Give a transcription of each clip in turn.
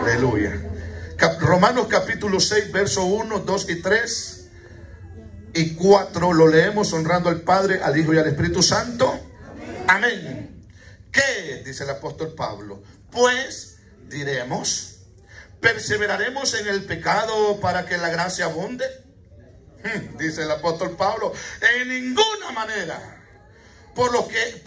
Aleluya. Romanos capítulo 6, verso 1, 2 y 3 y 4. Lo leemos honrando al Padre, al Hijo y al Espíritu Santo. Amén. ¿Qué? Dice el apóstol Pablo. Pues diremos, ¿perseveraremos en el pecado para que la gracia abunde? Dice el apóstol Pablo, en ninguna manera. Porque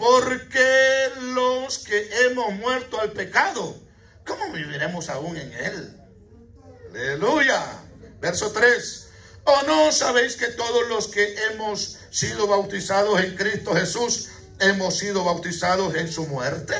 los que hemos muerto al pecado, ¿cómo viviremos aún en él? Aleluya. Verso 3. ¿O no sabéis que todos los que hemos sido bautizados en Cristo Jesús, hemos sido bautizados en su muerte?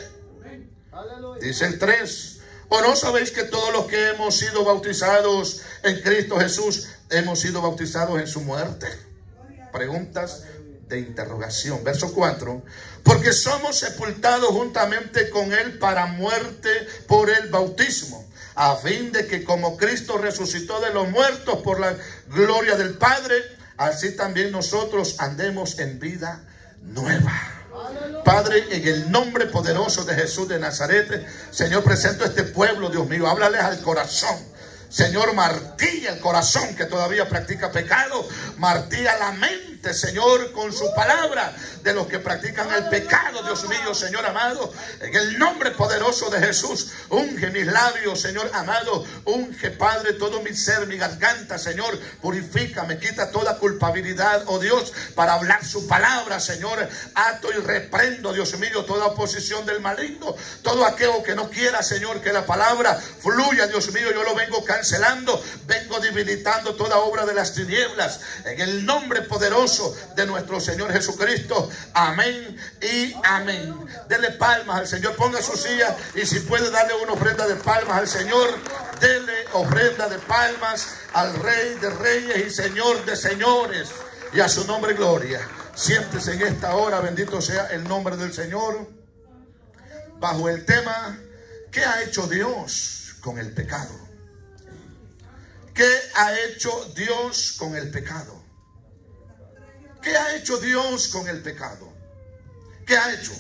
Dice el 3. ¿O no sabéis que todos los que hemos sido bautizados en Cristo Jesús, hemos sido bautizados en su muerte? Preguntas de interrogación. Verso 4. Porque somos sepultados juntamente con él para muerte por el bautismo, a fin de que como Cristo resucitó de los muertos por la gloria del Padre, así también nosotros andemos en vida nueva. Padre, en el nombre poderoso de Jesús de Nazaret, Señor, presento a este pueblo, Dios mío, háblales al corazón. Señor, martilla el corazón que todavía practica pecado, martilla la mente, Señor, con su palabra de los que practican el pecado, Dios mío, Señor amado, en el nombre poderoso de Jesús, unge mis labios, Señor amado, unge, Padre, todo mi ser, mi garganta, Señor, purifícame, quita toda culpabilidad, oh Dios, para hablar su palabra, Señor, ato y reprendo, Dios mío, toda oposición del maligno, todo aquello que no quiera, Señor, que la palabra fluya, Dios mío, yo lo vengo cancelando, vengo debilitando toda obra de las tinieblas en el nombre poderoso de nuestro Señor Jesucristo. Amén y amén. Dele palmas al Señor, ponga su silla y si puede darle una ofrenda de palmas al Señor, dele ofrenda de palmas al Rey de Reyes y Señor de Señores, y a su nombre gloria. Siéntese en esta hora, bendito sea el nombre del Señor, bajo el tema: ¿qué ha hecho Dios con el pecado? ¿Qué ha hecho Dios con el pecado? ¿Qué ha hecho Dios con el pecado? ¿Qué ha hecho?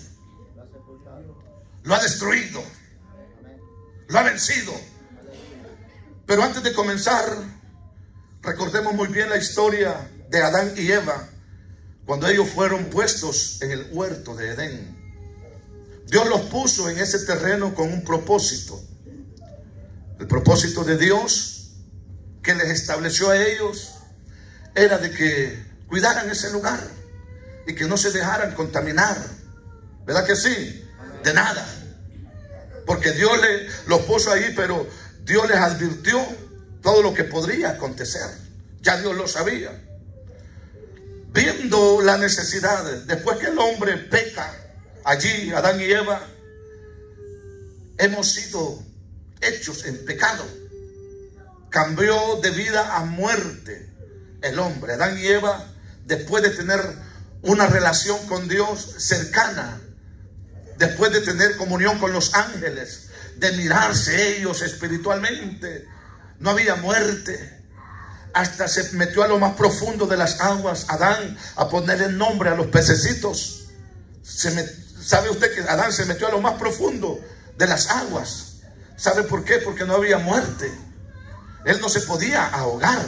Lo ha destruido. Lo ha vencido. Pero antes de comenzar, recordemos muy bien la historia de Adán y Eva, cuando ellos fueron puestos en el huerto de Edén. Dios los puso en ese terreno con un propósito. El propósito de Dios que les estableció a ellos era de que cuidaran ese lugar y que no se dejaran contaminar. ¿Verdad que sí? De nada. Porque Dios los puso ahí, pero Dios les advirtió todo lo que podría acontecer. Ya Dios lo sabía. Viendo la necesidad, después que el hombre peca, allí Adán y Eva, hemos sido hechos en pecado. Cambió de vida a muerte el hombre. Adán y Eva, después de tener una relación con Dios cercana, después de tener comunión con los ángeles, de mirarse ellos espiritualmente, no había muerte. Hasta se metió a lo más profundo de las aguas Adán a ponerle nombre a los pececitos. ¿Sabe usted que Adán se metió a lo más profundo de las aguas? ¿Sabe por qué? Porque no había muerte. Él no se podía ahogar.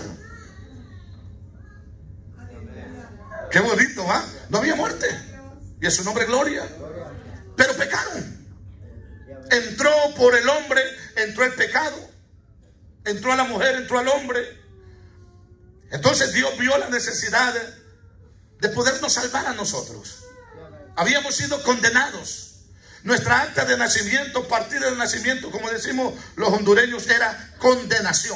Qué bonito, ¿va? No había muerte. Y a su nombre gloria. Pero pecaron. Entró por el hombre, entró el pecado. Entró a la mujer, entró al hombre. Entonces Dios vio la necesidad de podernos salvar a nosotros. Habíamos sido condenados. Nuestra acta de nacimiento, partida de nacimiento, como decimos los hondureños, era condenación.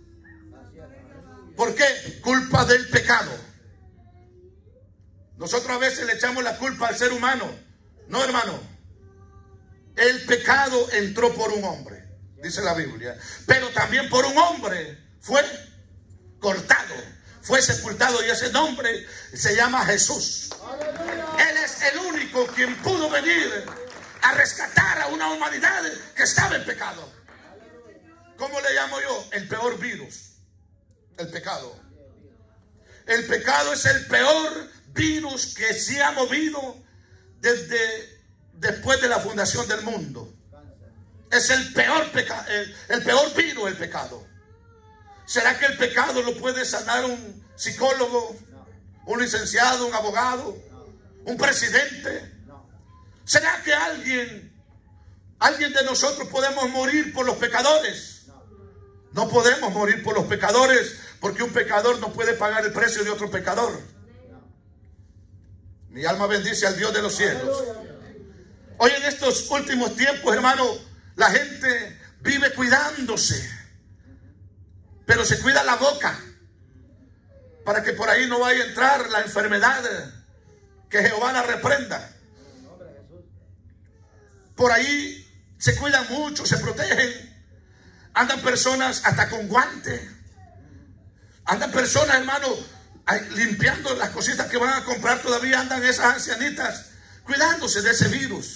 ¿Por qué? Culpa del pecado. Nosotros a veces le echamos la culpa al ser humano. No, hermano. El pecado entró por un hombre, dice la Biblia. Pero también por un hombre fue cortado, fue sepultado, y ese nombre se llama Jesús. Él es el único quien pudo venir a rescatar a una humanidad que estaba en pecado. ¿Cómo le llamo yo? El peor virus, el pecado. El pecado es el peor virus que se ha movido después de la fundación del mundo. es el peor pecado, el peor virus, el pecado. ¿Será que el pecado lo puede sanar un psicólogo, un licenciado, un abogado, un presidente? ¿Será que alguien de nosotros podemos morir por los pecadores? No podemos morir por los pecadores, porque un pecador no puede pagar el precio de otro pecador. Mi alma bendice al Dios de los cielos. Hoy en estos últimos tiempos, hermano, la gente vive cuidándose, pero se cuida la boca para que por ahí no vaya a entrar la enfermedad, que Jehová la reprenda. Por ahí se cuidan mucho, se protegen. Andan personas hasta con guantes. Andan personas, hermano, limpiando las cositas que van a comprar. Todavía andan esas ancianitas cuidándose de ese virus.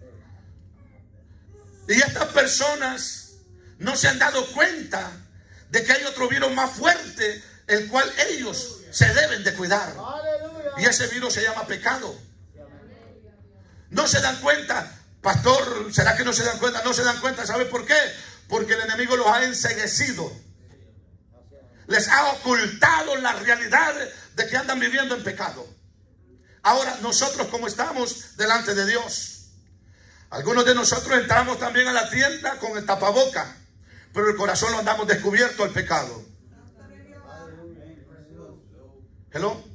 Y estas personas no se han dado cuenta de que hay otro virus más fuerte, el cual ellos se deben de cuidar. Y ese virus se llama pecado. No se dan cuenta. Pastor, ¿será que no se dan cuenta? No se dan cuenta. ¿Sabe por qué? Porque el enemigo los ha enceguecido. Les ha ocultado la realidad de que andan viviendo en pecado. Ahora nosotros, como estamos delante de Dios, algunos de nosotros entramos también a la tienda con el tapaboca, pero el corazón lo andamos descubierto al pecado. Hello.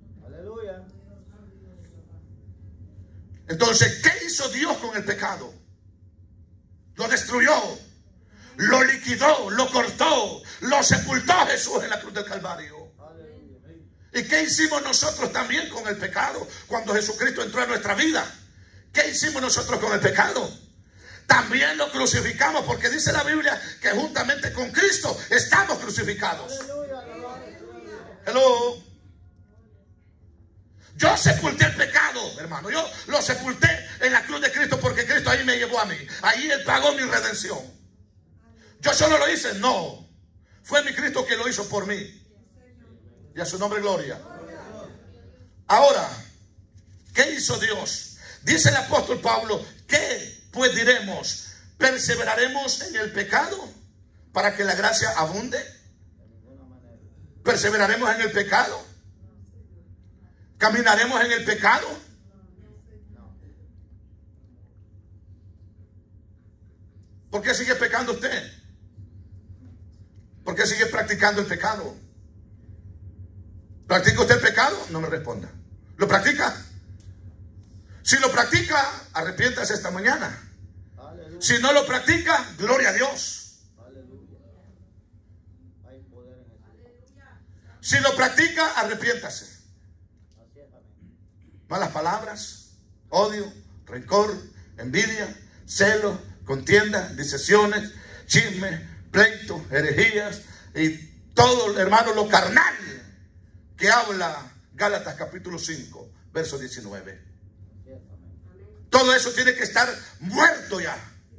Entonces, ¿qué hizo Dios con el pecado? Lo destruyó, lo liquidó, lo cortó, lo sepultó Jesús en la cruz del Calvario. ¿Y qué hicimos nosotros también con el pecado cuando Jesucristo entró en nuestra vida? ¿Qué hicimos nosotros con el pecado? También lo crucificamos, porque dice la Biblia que juntamente con Cristo estamos crucificados. Hello. Yo sepulté el pecado, hermano. Yo lo sepulté en la cruz de Cristo, porque Cristo ahí me llevó a mí. Ahí Él pagó mi redención. ¿Yo solo lo hice? No. Fue mi Cristo que lo hizo por mí. Y a su nombre gloria. Ahora, ¿qué hizo Dios? Dice el apóstol Pablo, ¿qué pues diremos? ¿Perseveraremos en el pecado para que la gracia abunde? ¿Perseveraremos en el pecado? ¿Caminaremos en el pecado? ¿Por qué sigue pecando usted? ¿Por qué sigue practicando el pecado? ¿Practica usted el pecado? No me responda. ¿Lo practica? Si lo practica, arrepiéntase esta mañana. Aleluya. Si no lo practica, gloria a Dios. Aleluya. Hay poder en eso. Si lo practica, arrepiéntase. Malas palabras, odio, rencor, envidia, celo, contienda, disensiones, chismes, pleitos, herejías y todo, hermano, lo carnal que habla Gálatas capítulo 5, verso 19. Todo eso tiene que estar muerto ya.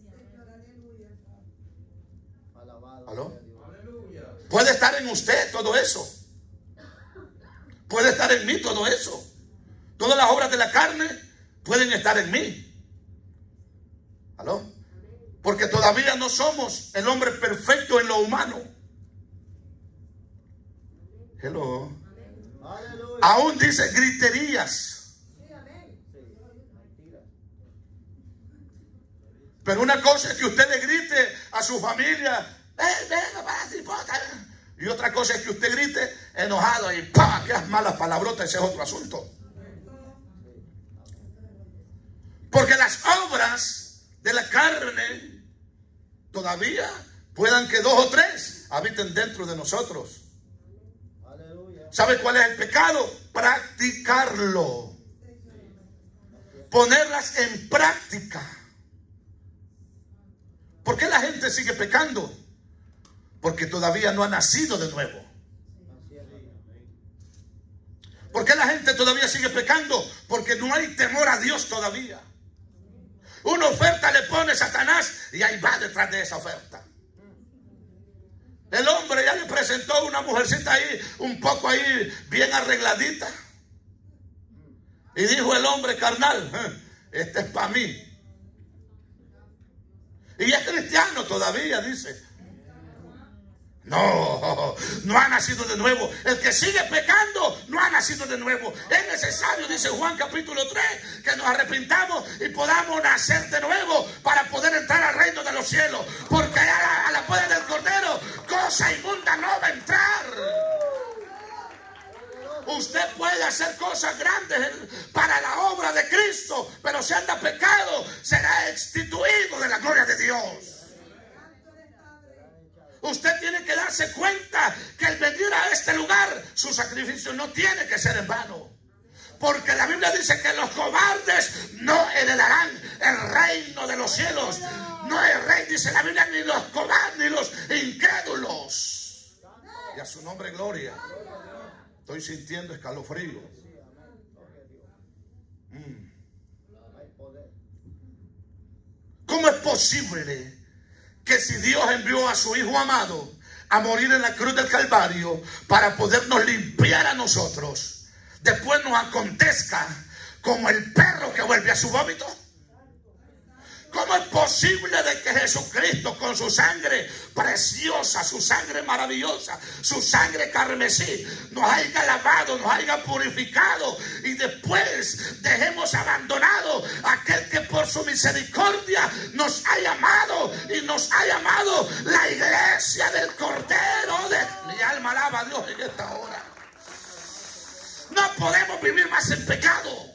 ¿Aló? Puede estar en usted todo eso. Puede estar en mí todo eso. Todas las obras de la carne pueden estar en mí. ¿Aló? Porque todavía no somos el hombre perfecto en lo humano. Hello. Aún dice griterías. Pero una cosa es que usted le grite a su familia, y otra cosa es que usted grite enojado y ¡pah! Que es malas palabrotas, ese es otro asunto. Porque las obras de la carne todavía puedan que 2 o 3 habiten dentro de nosotros. ¿Sabe cuál es el pecado? Practicarlo. Ponerlas en práctica. ¿Por qué la gente sigue pecando? Porque todavía no ha nacido de nuevo. ¿Por qué la gente todavía sigue pecando? Porque no hay temor a Dios todavía. Una oferta le pone Satanás y ahí va detrás de esa oferta. El hombre ya le presentó una mujercita ahí, un poco ahí, bien arregladita. Y dijo el hombre carnal, este es para mí. Y es cristiano todavía, dice. No, no ha nacido de nuevo. El que sigue pecando no ha nacido de nuevo. Es necesario, dice Juan capítulo 3, que nos arrepintamos y podamos nacer de nuevo para poder entrar al reino de los cielos. Porque a la puerta del Cordero cosa inmunda no va a entrar. Usted puede hacer cosas grandes para la obra de Cristo, pero si anda pecado será exstituido de la gloria de Dios. Usted tiene que darse cuenta que al venir a este lugar, su sacrificio no tiene que ser en vano. Porque la Biblia dice que los cobardes no heredarán el reino de los cielos. No es rey, dice la Biblia, ni los cobardes, ni los incrédulos. Y a su nombre gloria. Estoy sintiendo escalofrío. ¿Cómo es posible que si Dios envió a su Hijo amado a morir en la cruz del Calvario para podernos limpiar a nosotros, después nos acontezca como el perro que vuelve a su vómito? ¿Cómo es posible de que Jesucristo con su sangre preciosa, su sangre maravillosa, su sangre carmesí, nos haya lavado, nos haya purificado y después dejemos abandonado a aquel que por su misericordia nos ha llamado y nos ha llamado la iglesia del Cordero de... Mi alma alaba a Dios en esta hora. No podemos vivir más en pecado.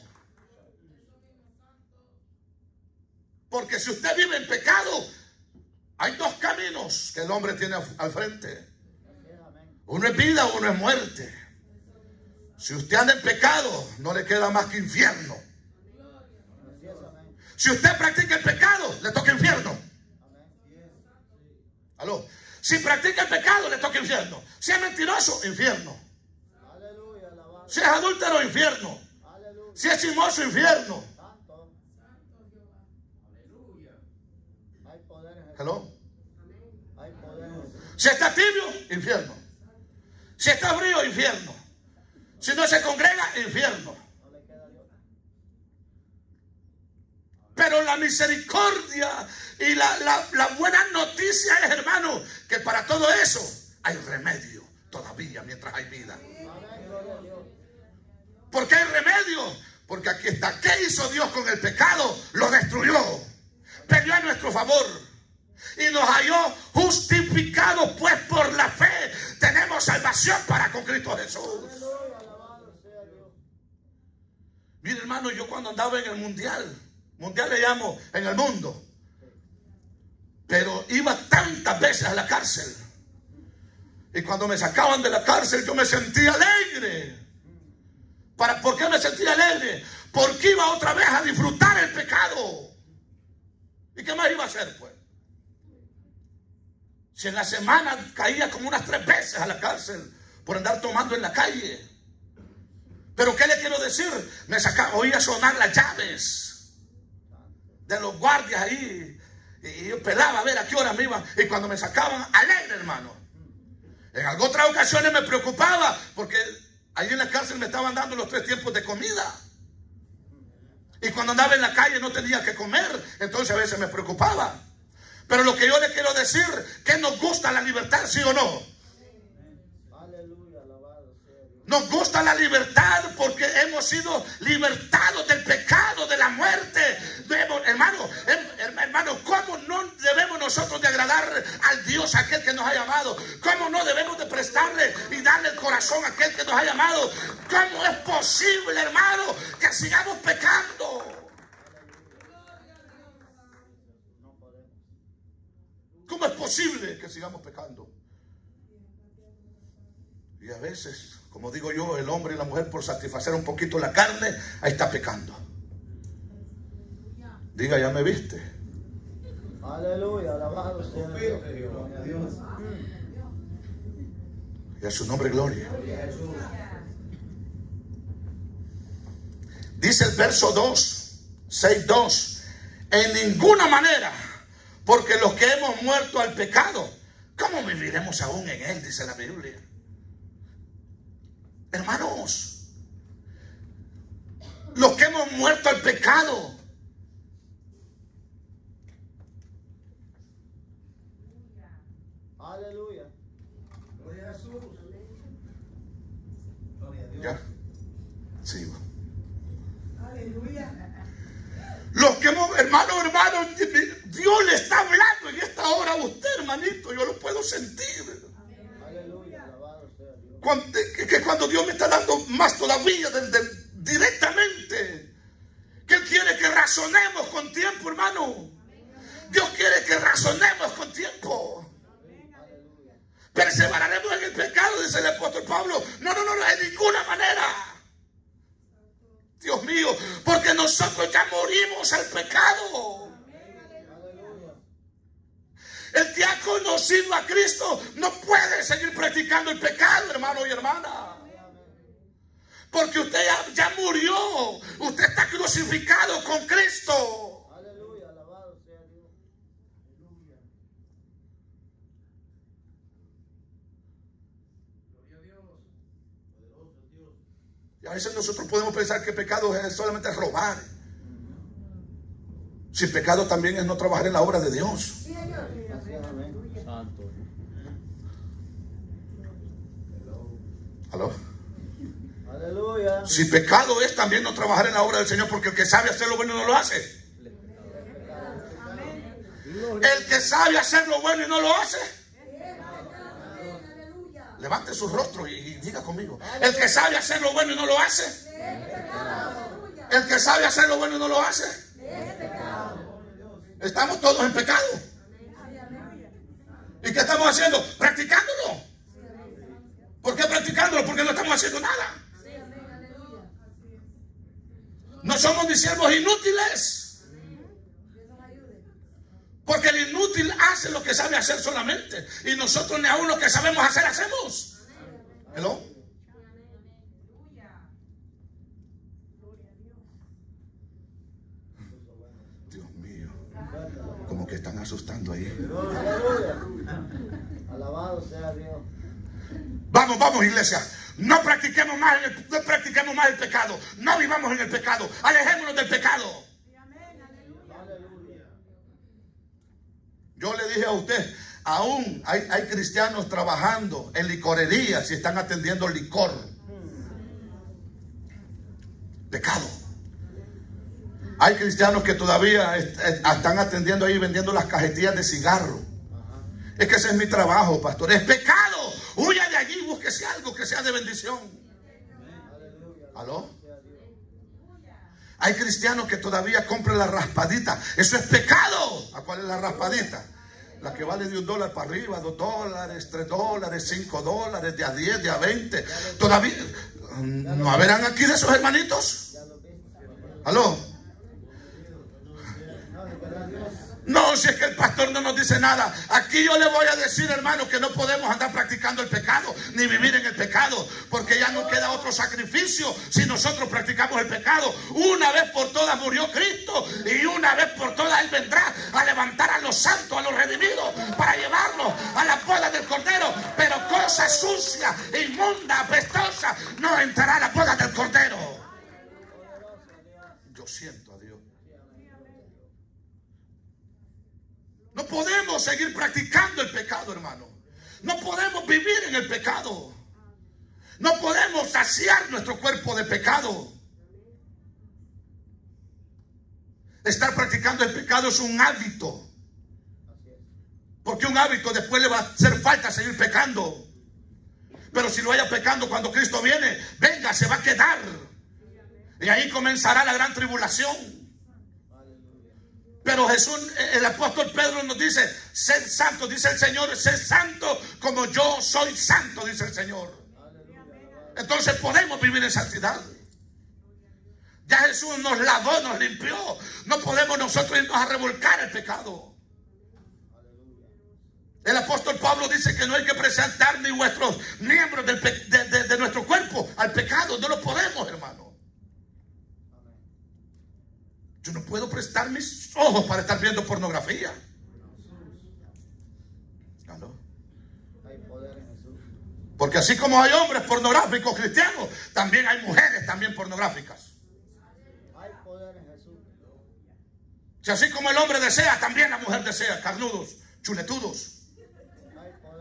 Porque si usted vive en pecado, hay dos caminos que el hombre tiene al frente. Uno es vida, uno es muerte. Si usted anda en pecado, no le queda más que infierno. Si usted practica el pecado, le toca infierno. ¿Aló? Si practica el pecado, le toca infierno. Si es mentiroso, infierno. Si es adúltero, infierno. Si es chismoso, infierno. ¿Hello? Si está tibio, infierno. Si está frío, infierno. Si no se congrega, infierno. Pero la misericordia y la buena noticia es, hermano, que para todo eso hay remedio todavía mientras hay vida. ¿Por qué hay remedio? Porque aquí está. ¿Qué hizo Dios con el pecado? Lo destruyó. Peleó a nuestro favor. Y nos halló justificados, pues por la fe tenemos salvación para con Cristo Jesús. Mire, hermano, yo cuando andaba en el mundial le llamo en el mundo, pero iba tantas veces a la cárcel, y cuando me sacaban de la cárcel yo me sentía alegre. ¿Por qué me sentía alegre? Porque iba otra vez a disfrutar el pecado. ¿Y qué más iba a hacer, pues? Si en la semana caía como unas 3 veces a la cárcel por andar tomando en la calle. Pero ¿qué le quiero decir? Oía sonar las llaves de los guardias ahí. Y yo pelaba a ver a qué hora me iban. Y cuando me sacaban, alegre, hermano. En algunas otras ocasiones me preocupaba porque ahí en la cárcel me estaban dando los 3 tiempos de comida. Y cuando andaba en la calle no tenía que comer. Entonces a veces me preocupaba. Pero lo que yo le quiero decir, que nos gusta la libertad, ¿sí o no? Nos gusta la libertad porque hemos sido libertados del pecado, de la muerte. Hermano, ¿cómo no debemos nosotros de agradar al Dios, aquel que nos ha llamado? ¿Cómo no debemos de prestarle y darle el corazón a aquel que nos ha llamado? ¿Cómo es posible, hermano, que sigamos pecando? ¿Cómo es posible que sigamos pecando? Y a veces, como digo yo, el hombre y la mujer, por satisfacer un poquito la carne, ahí está pecando. Diga, ya me viste. Aleluya, alabado sea Dios. Y a su nombre gloria. Dice el verso 6:2. En ninguna manera, porque los que hemos muerto al pecado, ¿cómo viviremos aún en él? Dice la Biblia. Hermanos, los que hemos muerto al pecado, Aleluya. Gloria a Jesús. Ya. Sigo. Aleluya. Los que hemos, hermano, Dios le está hablando en esta hora a usted, hermanito. Yo lo puedo sentir. Aleluya. Alabado sea Dios. Cuando Dios me está dando más todavía directamente, que Él quiere que razonemos con tiempo, hermano. Dios quiere que razonemos con tiempo. Perseveraremos en el pecado, dice el apóstol Pablo. No, de ninguna manera. Dios mío, porque nosotros ya morimos al pecado. El que ha conocido a Cristo no puede seguir practicando el pecado, hermano y hermana. Porque usted ya murió. Usted está crucificado con Cristo. Aleluya. Alabado sea Dios. Aleluya. Gloria a Dios. Poderoso Dios. Y a veces nosotros podemos pensar que pecado es solamente robar. Si pecado también es no trabajar en la obra de Dios. Santo. ¿Aló? Aleluya. Si pecado es también no trabajar en la obra del Señor, porque el que sabe hacer lo bueno no lo hace. El que sabe hacer lo bueno y no lo hace. Levante su rostro y diga conmigo. El que sabe hacer lo bueno y no lo hace. El que sabe hacer lo bueno y no lo hace. Estamos todos en pecado. ¿Y qué estamos haciendo? Practicándolo. ¿Por qué practicándolo? Porque no estamos haciendo nada. No somos ni siervos inútiles. Porque el inútil hace lo que sabe hacer solamente. Y nosotros ni aún lo que sabemos hacer hacemos. ¿Hello? Dios mío. Como que están asustando ahí. Aleluya. Alabado sea Dios. Vamos, iglesia. No practiquemos más el pecado. No vivamos en el pecado. Alejémonos del pecado. Yo le dije a usted, aún hay cristianos trabajando en licorerías y están atendiendo licor. Pecado. Hay cristianos que todavía están atendiendo ahí, vendiendo las cajetillas de cigarro. Es que ese es mi trabajo, pastor. Es pecado. Huya de allí, búsquese algo que sea de bendición. ¿Aló? Hay cristianos que todavía compran la raspadita. Eso es pecado. ¿A cuál es la raspadita? La que vale de $1 para arriba, $2, $3, $5, de a 10, de a 20. Todavía no habrán aquí de esos hermanitos. ¿Aló? No, si es que el pastor no nos dice nada. Aquí yo le voy a decir, hermano, que no podemos andar practicando el pecado, ni vivir en el pecado, porque ya no queda otro sacrificio si nosotros practicamos el pecado. Una vez por todas murió Cristo, y una vez por todas Él vendrá a levantar a los santos, a los redimidos, para llevarlos a la boda del Cordero. Pero cosa sucia, inmunda, apestosa, no entrará a la boda del Cordero. Yo siento a Dios. No podemos seguir practicando el pecado, hermano. No podemos vivir en el pecado. No podemos saciar nuestro cuerpo de pecado. Estar practicando el pecado es un hábito. Porque un hábito después le va a hacer falta seguir pecando. Pero si lo vaya pecando cuando Cristo viene, venga, se va a quedar. Y ahí comenzará la gran tribulación. Pero Jesús, el apóstol Pedro nos dice, sed santo, dice el Señor, sed santo como yo soy santo, dice el Señor. Entonces podemos vivir en santidad. Ya Jesús nos lavó, nos limpió. No podemos nosotros irnos a revolcar el pecado. El apóstol Pablo dice que no hay que presentar ni vuestros miembros de nuestro cuerpo al pecado. No lo podemos, hermano. Yo no puedo prestar mis ojos para estar viendo pornografía. ¿No? Porque así como hay hombres pornográficos cristianos, también hay mujeres también pornográficas. Hay poder en Jesús. Si así como el hombre desea, también la mujer desea. Carnudos, chuletudos.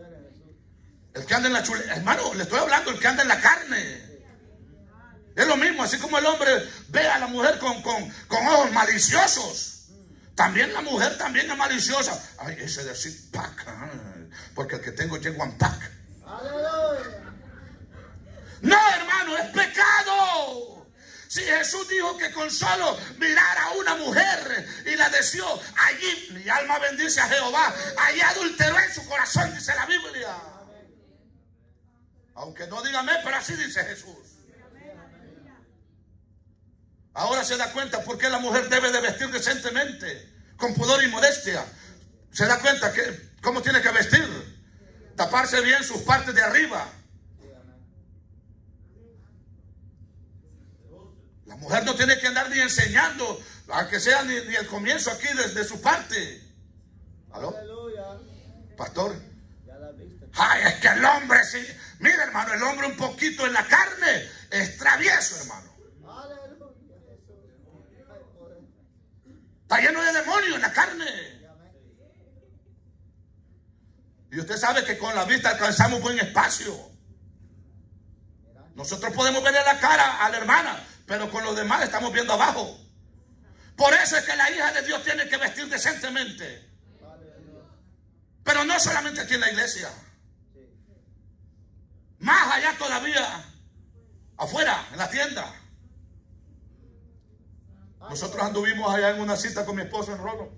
El que anda en la chuleta, hermano, le estoy hablando, el que anda en la carne. Es lo mismo, así como el hombre ve a la mujer con ojos maliciosos. También la mujer también es maliciosa. Ay, ese de six pack, porque el que tengo llega one pack. Aleluya. No, hermano, es pecado. Si Jesús dijo que con solo mirar a una mujer y la deseó, allí mi alma bendice a Jehová, allí adulteró en su corazón, dice la Biblia. Aunque no dígame, pero así dice Jesús. Ahora se da cuenta por qué la mujer debe de vestir decentemente, con pudor y modestia. Se da cuenta que cómo tiene que vestir, taparse bien sus partes de arriba. La mujer no tiene que andar ni enseñando, aunque sea ni el comienzo aquí desde su parte. ¿Aló? Aleluya. Pastor. Ya la viste. Ay, es que el hombre, sí. Mira, hermano, el hombre un poquito en la carne es travieso, hermano. Aleluya, Jesús. Ay, poder. Está lleno de demonios en la carne. Y usted sabe que con la vista alcanzamos buen espacio. Nosotros podemos verle la cara a la hermana, pero con los demás estamos viendo abajo. Por eso es que la hija de Dios tiene que vestir decentemente. Pero no solamente aquí en la iglesia. Más allá todavía, afuera, en la tienda. Nosotros anduvimos allá en una cita con mi esposa en Rolo.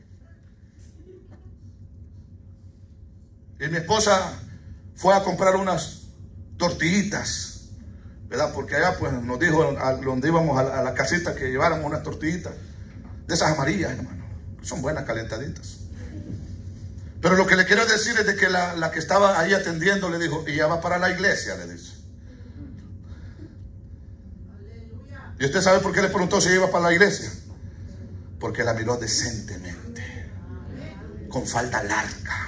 Y mi esposa fue a comprar unas tortillitas, ¿verdad? Porque allá pues nos dijo donde íbamos a la casita que lleváramos unas tortillitas de esas amarillas, hermano. Son buenas, calentaditas. Pero lo que le quiero decir es de que la que estaba ahí atendiendo le dijo, y ya va para la iglesia, le dice. ¿Y usted sabe por qué le preguntó si iba para la iglesia? Porque la miró decentemente, con falda larga.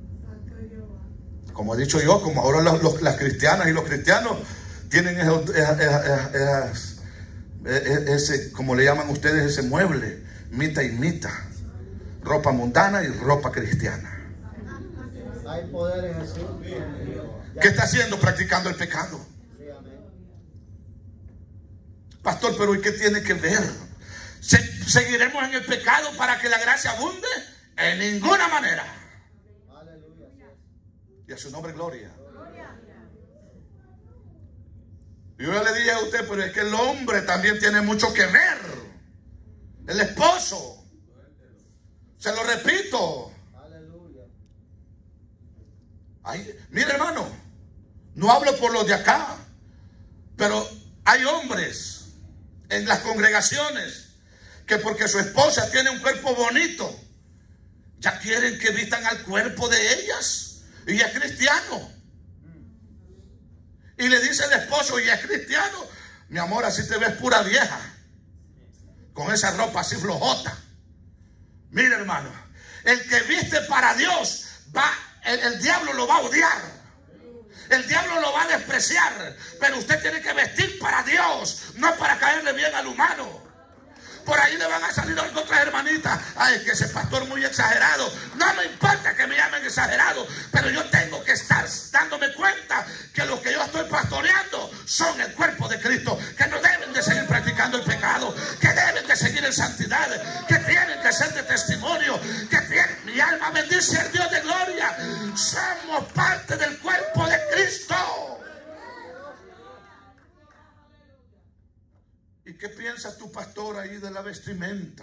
Como he dicho yo, como ahora las cristianas y los cristianos tienen ese, como le llaman ustedes, ese mueble, mitad y mitad, ropa mundana y ropa cristiana. Hay poder en Jesús. ¿Qué está haciendo? Practicando el pecado. Sí, amén. Pastor, pero ¿y qué tiene que ver? ¿Seguiremos en el pecado para que la gracia abunde? En ninguna manera. Aleluya. Y a su nombre gloria. Yo ya le dije a usted, pero es que el hombre también tiene mucho que ver. El esposo. Se lo repito. Aleluya. Ay, mire, hermano, no hablo por los de acá, pero hay hombres en las congregaciones que porque su esposa tiene un cuerpo bonito, ya quieren que vistan al cuerpo de ellas. Y es cristiano. Y le dice el esposo, y es cristiano, mi amor, así te ves pura vieja, con esa ropa así flojota. Mire, hermano, el que viste para Dios, el diablo lo va a odiar. El diablo lo va a despreciar. Pero usted tiene que vestir para Dios, no para caerle bien al humano. Por ahí le van a salir otras hermanitas. Ay, es que ese pastor muy exagerado. No me importa que me llamen exagerado, pero yo tengo que estar dándome cuenta que los que yo estoy pastoreando son el cuerpo de Cristo, que no deben de seguir practicando el pecado, que deben de seguir en santidad, que tienen que ser de testimonio, que tienen, mi alma bendice al Dios de gloria. Somos parte del cuerpo de Cristo. ¿Y qué piensa tu pastor ahí de la vestimenta?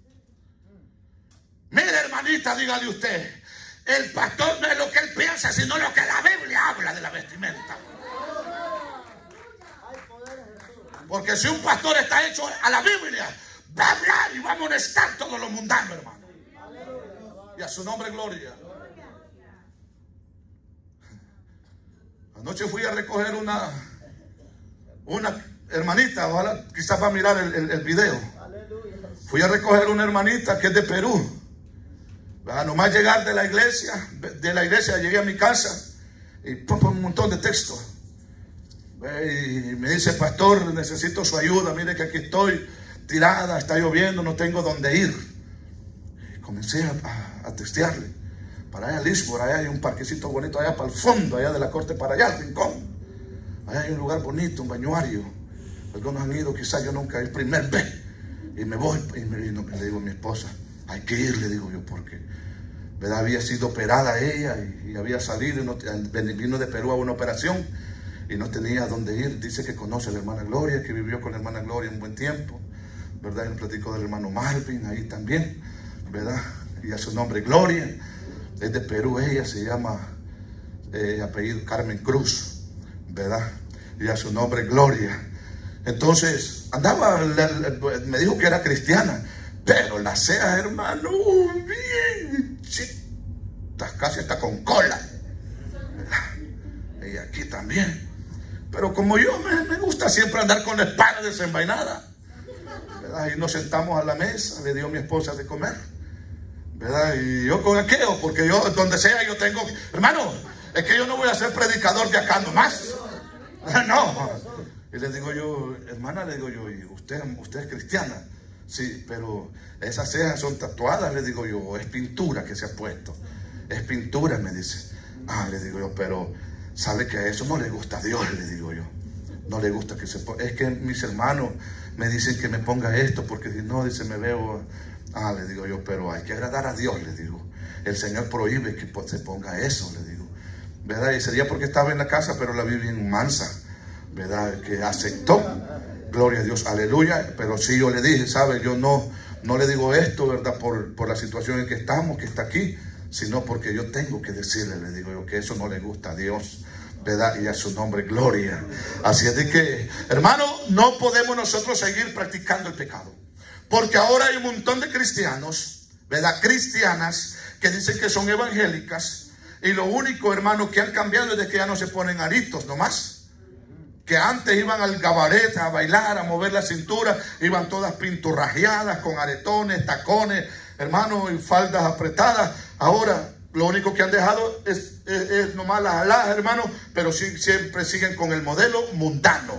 Mire, hermanita, dígale usted, el pastor no es lo que él piensa, sino lo que la Biblia habla de la vestimenta. Porque si un pastor está hecho a la Biblia, va a hablar y va a amonestar todo lo mundano, hermano. Y a su nombre gloria. Anoche fui a recoger una hermanita, ojalá quizás va a mirar el video. Fui a recoger una hermanita que es de Perú. Nomás llegar de la iglesia llegué a mi casa y un montón de texto. Y me dice, pastor, necesito su ayuda, mire que aquí estoy tirada, está lloviendo, no tengo dónde ir. Y comencé a textearle. para allá Lisboa, allá hay un parquecito bonito, allá para el fondo, allá de la corte para allá, al rincón. Allá hay un lugar bonito, un bañuario. Algunos han ido, quizás yo nunca, el primer vez. Y me voy, y le digo a mi esposa, hay que ir, le digo yo, porque ¿verdad? Había sido operada ella y había salido, vino de Perú a una operación y no tenía dónde ir. Dice que conoce a la hermana Gloria, que vivió con la hermana Gloria un buen tiempo, ¿verdad? Y me platicó del hermano Marvin ahí también, ¿verdad? Y a su nombre Gloria, es de Perú, ella se llama apellido Carmen Cruz, ¿verdad? Y a su nombre Gloria. Entonces andaba, me dijo que era cristiana, pero las cejas, hermano, bien chitas, casi hasta con cola, ¿verdad? Y aquí también. Pero como yo me gusta siempre andar con la espada desenvainada, ¿verdad? Y nos sentamos a la mesa, le dio mi esposa de comer, ¿verdad? Y yo con aquello, porque yo donde sea yo tengo, hermano, es que yo no voy a ser predicador de acá nomás, no. Y le digo yo, hermana, le digo yo, ¿y usted es cristiana? Sí, pero esas cejas son tatuadas, le digo yo, es pintura que se ha puesto. Es pintura, me dice. Ah, le digo yo, pero sabe que a eso no le gusta a Dios, le digo yo. No le gusta que se ponga. Es que mis hermanos me dicen que me ponga esto, porque si no, dice, me veo. Ah, le digo yo, pero hay que agradar a Dios, le digo. El Señor prohíbe que se ponga eso, le digo. ¿Verdad? Y sería porque estaba en la casa, pero la vi bien mansa, ¿verdad? Que aceptó. Gloria a Dios, aleluya. Pero sí yo le dije, ¿sabe? Yo no le digo esto, ¿verdad? Por la situación en que estamos, que está aquí, sino porque yo tengo que decirle, le digo yo, que eso no le gusta a Dios, ¿verdad? Y a su nombre, gloria. Así es de que, hermano, no podemos nosotros seguir practicando el pecado, porque ahora hay un montón de cristianos, ¿verdad? Cristianas que dicen que son evangélicas, y lo único, hermano, que han cambiado es de que ya no se ponen aritos nomás. Que antes iban al cabaret a bailar, a mover la cintura, iban todas pinturrajeadas con aretones, tacones, hermano, y faldas apretadas. Ahora lo único que han dejado es nomás las alhajas, hermano, pero siempre siguen con el modelo mundano.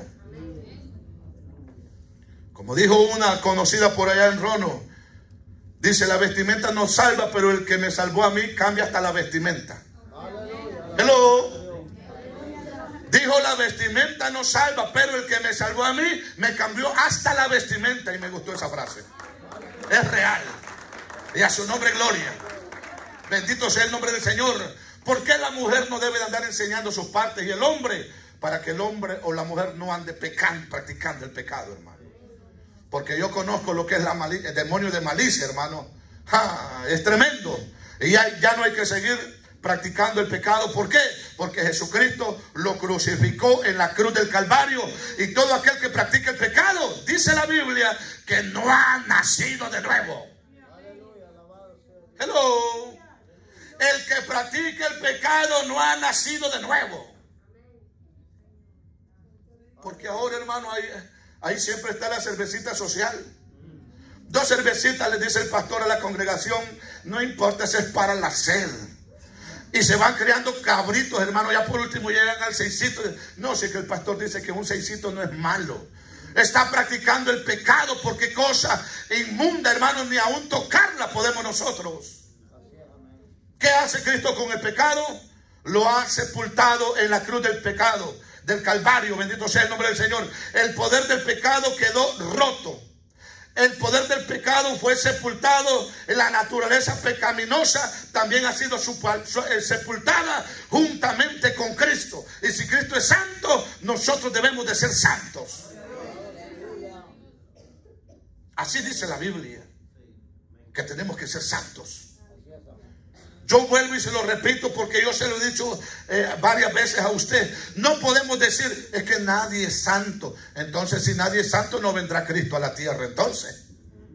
Como dijo una conocida por allá en Rono, dice, la vestimenta no salva, pero el que me salvó a mí cambia hasta la vestimenta. Hello. Dijo, la vestimenta no salva, pero el que me salvó a mí me cambió hasta la vestimenta. Y me gustó esa frase. Es real. Y a su nombre gloria. Bendito sea el nombre del Señor. ¿Por qué la mujer no debe de andar enseñando sus partes y el hombre? Para que el hombre o la mujer no ande pecando, practicando el pecado, hermano. Porque yo conozco lo que es el demonio de malicia, hermano. Es tremendo. Y ya no hay que seguir practicando el pecado. ¿Por qué? Porque Jesucristo lo crucificó en la cruz del Calvario. Y todo aquel que practica el pecado, dice la Biblia, que no ha nacido de nuevo. Hello. El que practica el pecado no ha nacido de nuevo. Porque ahora, hermano, ahí siempre está la cervecita social. 2 cervecitas, le dice el pastor a la congregación, no importa si es para la sed. Y se van creando cabritos, hermano. Ya por último llegan al 6cito. No sé, que el pastor dice que un 6cito no es malo. Está practicando el pecado, porque cosa inmunda, hermano, ni aún tocarla podemos nosotros. ¿Qué hace Cristo con el pecado? Lo ha sepultado en la cruz del pecado, del Calvario. Bendito sea el nombre del Señor. El poder del pecado quedó roto. El poder del pecado fue sepultado. La naturaleza pecaminosa también ha sido sepultada juntamente con Cristo. Y si Cristo es santo, nosotros debemos de ser santos. Así dice la Biblia, que tenemos que ser santos. Yo vuelvo y se lo repito, porque yo se lo he dicho varias veces a usted. No podemos decir, es que nadie es santo. Entonces, si nadie es santo, no vendrá Cristo a la tierra entonces.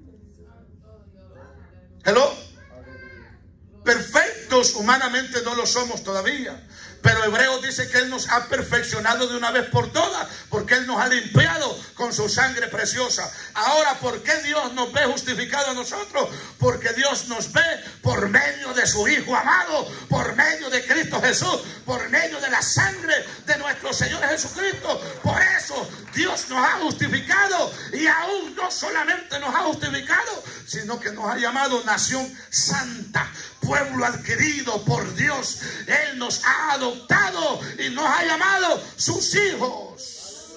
Hello. Perfectos humanamente no lo somos todavía, pero Hebreos dice que Él nos ha perfeccionado de una vez por todas, porque Él nos ha limpiado con su sangre preciosa. Ahora, ¿por qué Dios nos ve justificados a nosotros? Porque Dios nos ve por medio de su Hijo amado, por medio de Cristo Jesús, por medio de la sangre de nuestro Señor Jesucristo. Por eso Dios nos ha justificado, y aún no solamente nos ha justificado, sino que nos ha llamado nación santa, pueblo adquirido por Dios. Él nos ha adoptado y nos ha llamado sus hijos.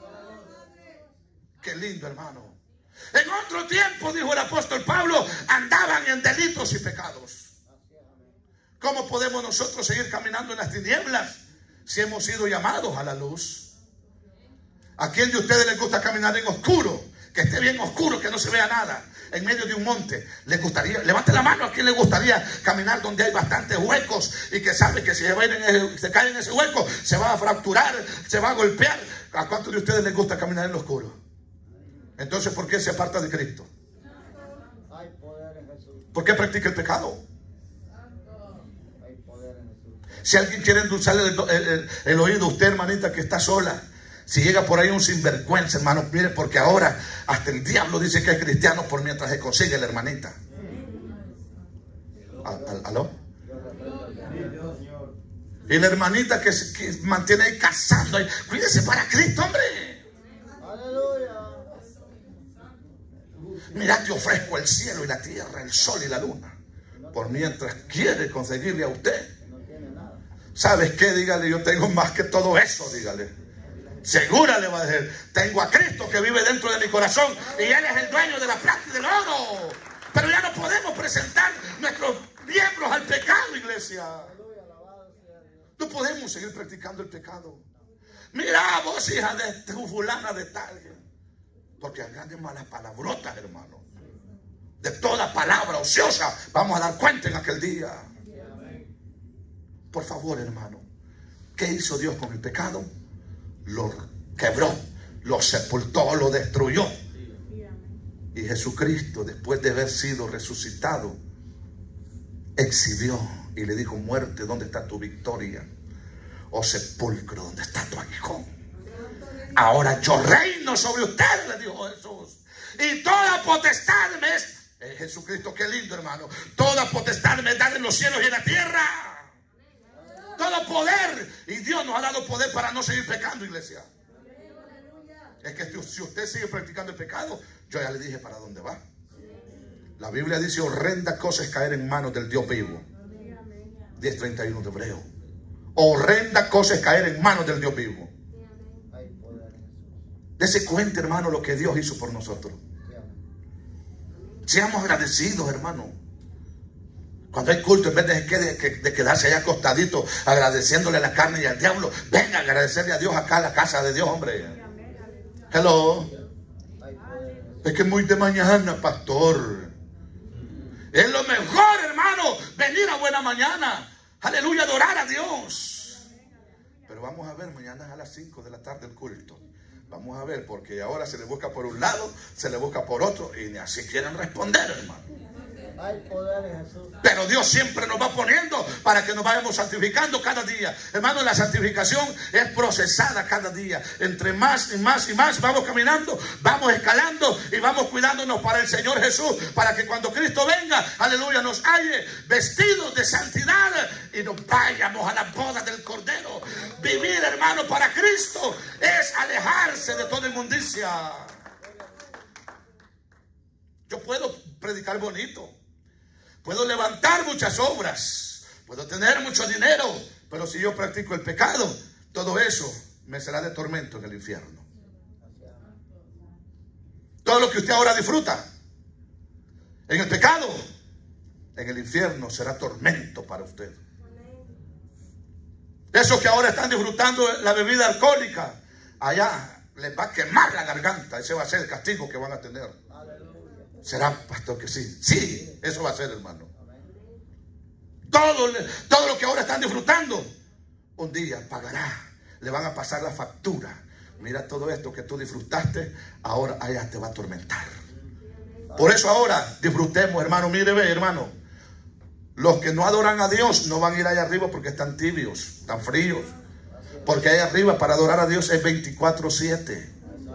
Qué lindo, hermano. En otro tiempo, dijo el apóstol Pablo, andaban en delitos y pecados. ¿Cómo podemos nosotros seguir caminando en las tinieblas si hemos sido llamados a la luz? ¿A quién de ustedes les gusta caminar en oscuro? Que esté bien oscuro, que no se vea nada, en medio de un monte. ¿Les gustaría? Levante la mano. ¿A quién le gustaría caminar donde hay bastantes huecos y que sabe que si se cae en ese hueco se va a fracturar, se va a golpear? ¿A cuántos de ustedes les gusta caminar en lo oscuro? Entonces, ¿por qué se aparta de Cristo? Hay poder en Jesús. ¿Por qué practica el pecado? Hay poder en Jesús. Si alguien quiere endulzarle el oído, usted, hermanita, que está sola, si llega por ahí un sinvergüenza, hermano, mire, porque ahora hasta el diablo dice que es cristiano por mientras se consigue la hermanita. ¿Aló? Y la hermanita que mantiene ahí cazando ahí, cuídese para Cristo, hombre. Aleluya. Mira, te ofrezco el cielo y la tierra, el sol y la luna, por mientras quiere conseguirle a usted. No tiene nada. ¿Sabes qué? Dígale, yo tengo más que todo eso, dígale. Segura le va a decir, tengo a Cristo que vive dentro de mi corazón y Él es el dueño de la plata y del oro. Pero ya no podemos presentar nuestros miembros al pecado, iglesia. No podemos seguir practicando el pecado. Mira vos, hija de tu fulana de tal. Porque hablan de malas palabrotas, hermano. De toda palabra ociosa vamos a dar cuenta en aquel día. Por favor, hermano, ¿qué hizo Dios con el pecado? Lo quebró, lo sepultó, lo destruyó. Y Jesucristo, después de haber sido resucitado, exhibió y le dijo: muerte, ¿dónde está tu victoria? Oh sepulcro, ¿dónde está tu aguijón? Ahora yo reino sobre ustedes, le dijo Jesús, y toda potestad me es, Jesucristo, qué lindo, hermano, toda potestad me da en los cielos y en la tierra. Todo poder. Y Dios nos ha dado poder para no seguir pecando, iglesia. Es que si usted sigue practicando el pecado, yo ya le dije para dónde va. La Biblia dice: horrenda cosa es caer en manos del Dios vivo. 10:31 de Hebreo. Horrenda cosa es caer en manos del Dios vivo. Hay poder en Jesús. Dese cuenta, hermano, lo que Dios hizo por nosotros. Seamos agradecidos, hermano. Cuando hay culto, en vez de quedarse ahí acostadito agradeciéndole a la carne y al diablo, venga a agradecerle a Dios acá a la casa de Dios, hombre. Hello. Es que muy de mañana, pastor. Es lo mejor, hermano, venir a buena mañana. Aleluya, adorar a Dios. Pero vamos a ver, mañana a las 5 de la tarde el culto. Vamos a ver, porque ahora se le busca por un lado, se le busca por otro, y ni así quieren responder, hermano. Hay poder en Jesús. Pero Dios siempre nos va poniendo para que nos vayamos santificando cada día. Hermano, la santificación es procesada cada día. Entre más y más y más vamos caminando, vamos escalando y vamos cuidándonos para el Señor Jesús, para que cuando Cristo venga, aleluya, nos halle vestidos de santidad y nos vayamos a la boda del Cordero. Vivir, hermano, para Cristo es alejarse de toda inmundicia. Yo puedo predicar bonito, puedo levantar muchas obras, puedo tener mucho dinero, pero si yo practico el pecado, todo eso me será de tormento en el infierno. Todo lo que usted ahora disfruta en el pecado, en el infierno será tormento para usted. Esos que ahora están disfrutando la bebida alcohólica, allá les va a quemar la garganta. Ese va a ser el castigo que van a tener. ¿Será, pastor, que sí? Sí, eso va a ser, hermano. Todo lo que ahora están disfrutando, un día pagará. Le van a pasar la factura. Mira, todo esto que tú disfrutaste, ahora allá te va a atormentar. Por eso ahora disfrutemos, hermano. Mire, ve, hermano, los que no adoran a Dios no van a ir allá arriba porque están tibios, están fríos. Porque allá arriba para adorar a Dios es 24/7.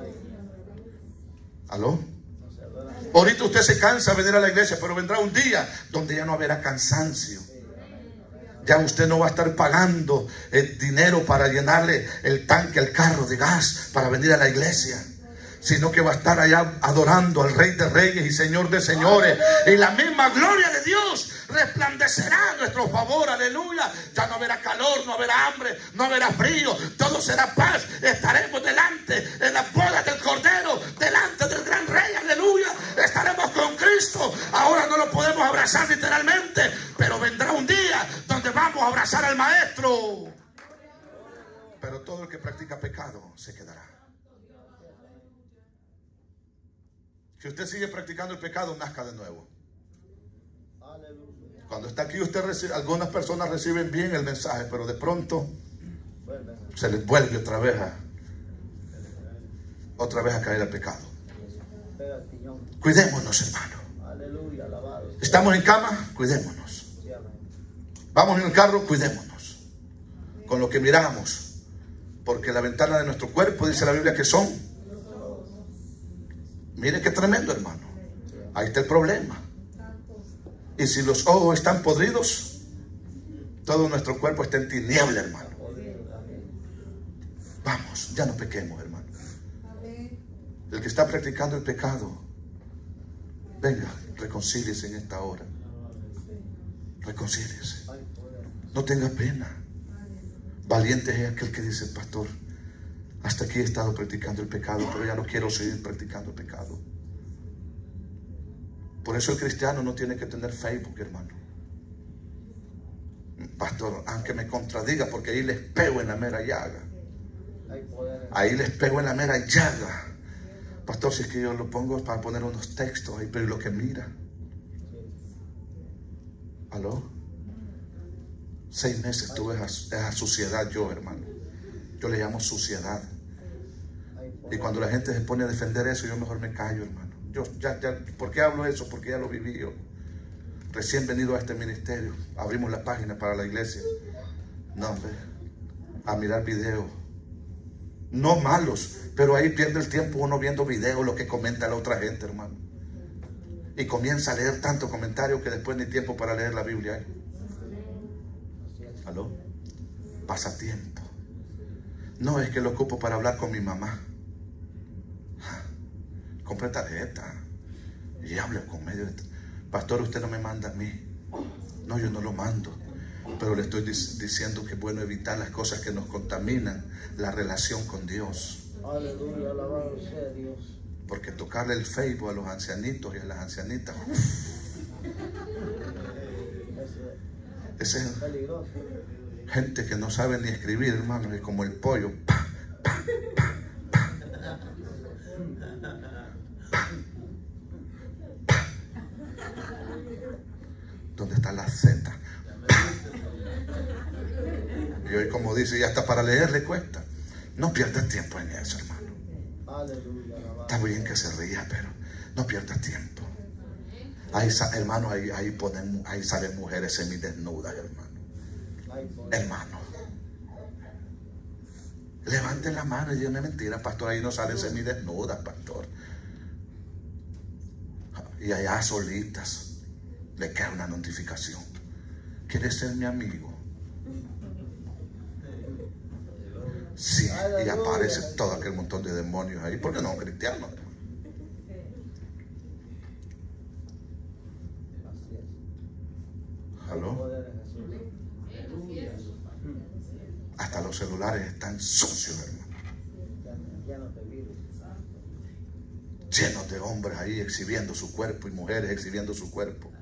¿Aló? Ahorita usted se cansa de venir a la iglesia, pero vendrá un día donde ya no habrá cansancio. Ya usted no va a estar pagando el dinero para llenarle el tanque, el carro de gas para venir a la iglesia, sino que va a estar allá adorando al Rey de Reyes y Señor de Señores. Y la misma gloria de Dios resplandecerá a nuestro favor, aleluya. Ya no habrá calor, no habrá hambre, no habrá frío, todo será paz. Estaremos delante en la boda del Cordero, delante del gran Rey, aleluya. Estaremos con Cristo. Ahora no lo podemos abrazar literalmente, pero vendrá un día donde vamos a abrazar al Maestro. Pero todo el que practica pecado se quedará. Si usted sigue practicando el pecado, nazca de nuevo. Cuando está aquí, usted recibe, algunas personas reciben bien el mensaje, pero de pronto se les vuelve otra vez a caer al pecado. Cuidémonos, hermano. Estamos en cama, cuidémonos. Vamos en el carro, cuidémonos con lo que miramos, porque la ventana de nuestro cuerpo, dice la Biblia, que son. Mire qué tremendo, hermano. Ahí está el problema. Y si los ojos están podridos, todo nuestro cuerpo está en tiniebla, hermano. Vamos, ya no pequemos, hermano. El que está practicando el pecado, venga, reconcíliese en esta hora. Reconcíliese. No tenga pena. Valiente es aquel que dice, pastor, hasta aquí he estado practicando el pecado, pero ya no quiero seguir practicando el pecado. Por eso el cristiano no tiene que tener Facebook, hermano. Pastor, aunque me contradiga, porque ahí les pego en la mera llaga. Ahí les pego en la mera llaga. Pastor, si es que yo lo pongo para poner unos textos ahí, pero lo que mira. ¿Aló? 6 meses tuve esa suciedad yo, hermano. Yo le llamo suciedad. Y cuando la gente se pone a defender eso, yo mejor me callo, hermano. Yo ¿por qué hablo eso? Porque ya lo viví yo. Recién venido a este ministerio, abrimos la página para la iglesia. No, hombre, a mirar videos. No malos, pero ahí pierde el tiempo uno viendo videos, lo que comenta la otra gente, hermano. Y comienza a leer tanto comentario que después ni tiempo para leer la Biblia hay. ¿Aló? Pasatiempo. No, es que lo ocupo para hablar con mi mamá. Compré tarjeta y hable con medio de... Pastor, usted no me manda a mí. No, yo no lo mando. Pero le estoy diciendo que es bueno evitar las cosas que nos contaminan la relación con Dios. Aleluya, alabado sea Dios. Porque tocarle el Facebook a los ancianitos y a las ancianitas, ese es Peligroso. gente que no sabe ni escribir, hermano, es como el pollo. Pa, pa, pa, pa, pa, pa. ¿Dónde está la Z? Y hoy, como dice, ya hasta para leer le cuesta. No pierdas tiempo en eso, hermano. Aleluya, Está bien que se ría, pero no pierdas tiempo. Ahí, hermano, ahí salen mujeres semidesnudas, hermano. Hermano, levanten la mano y díganme mentira, pastor, ahí no salen semidesnudas, pastor. Y allá solitas le queda una notificación. ¿Quieres ser mi amigo? Sí, y aparece todo aquel montón de demonios ahí, porque no, cristianos. ¿Aló? Hasta los celulares están sucios, hermano. Llenos de hombres ahí exhibiendo su cuerpo y mujeres exhibiendo su cuerpo.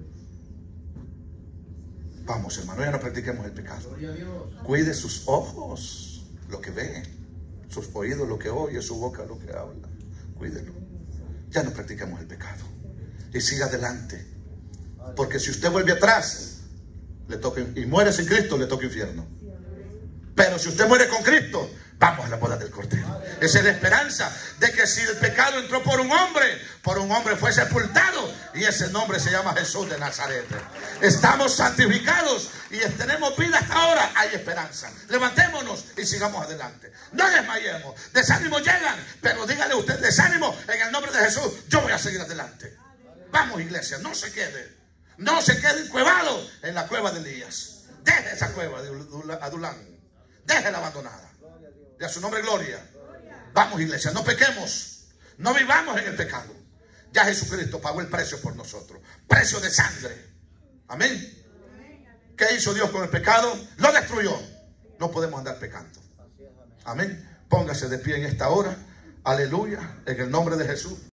Vamos, hermano, ya no practiquemos el pecado. Cuide sus ojos, lo que ve, sus oídos, lo que oye, su boca, lo que habla. Cuídelo. Ya no practiquemos el pecado. Y siga adelante. Porque si usted vuelve atrás, le toca, y muere sin Cristo, le toca infierno. Pero si usted muere con Cristo, vamos a la boda del Cordero. Esa es la esperanza de que si el pecado entró por un hombre fue sepultado. Y ese nombre se llama Jesús de Nazaret. Estamos santificados y tenemos vida hasta ahora. Hay esperanza. Levantémonos y sigamos adelante. No desmayemos. Desánimo llegan, pero dígale usted desánimo en el nombre de Jesús. Yo voy a seguir adelante. Vamos, iglesia, no se quede. No se quede encuevado en la cueva de Elías. Deje esa cueva de Adulán. Déjela abandonada. Y a su nombre gloria. Vamos, iglesia, no pequemos. No vivamos en el pecado. Ya Jesucristo pagó el precio por nosotros. Precio de sangre. Amén. ¿Qué hizo Dios con el pecado? Lo destruyó. No podemos andar pecando. Amén. Póngase de pie en esta hora. Aleluya. En el nombre de Jesús.